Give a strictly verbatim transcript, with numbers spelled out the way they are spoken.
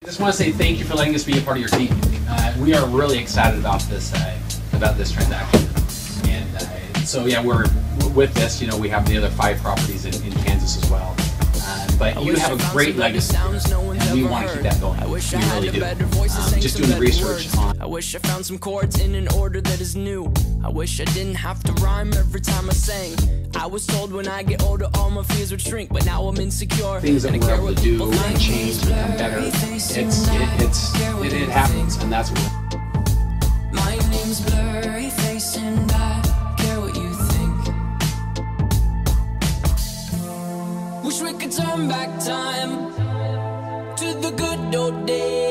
I just want to say thank you for letting us be a part of your team. Uh, we are really excited about this uh, about this transaction, and uh, so yeah, we're with this. You know, we have the other five properties in, in Kansas as well. Uh, but you have a great legacy, and we want to keep that going. We really do. Um, just doing the research on. I wish I found some chords in an order that is new. I wish I didn't have to rhyme every time I sang. I was told when I get older all my fears would shrink, but now I'm insecure. Things that we're able to do and change to become better. It's it, it's it, it happens, and that's what. My name's Blurry Face, and I care what you think. Wish we could turn back time to the good old days.